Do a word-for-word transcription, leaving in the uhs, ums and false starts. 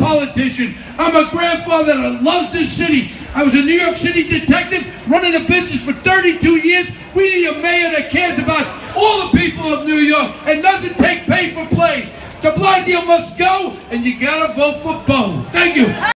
politician. I'm a grandfather that loves this city. I was a New York City detective running a business for thirty-two years. We need a mayor that cares about all the people of New York and doesn't take pay for play. The Blasio must go, and you gotta vote for Bo. Thank you.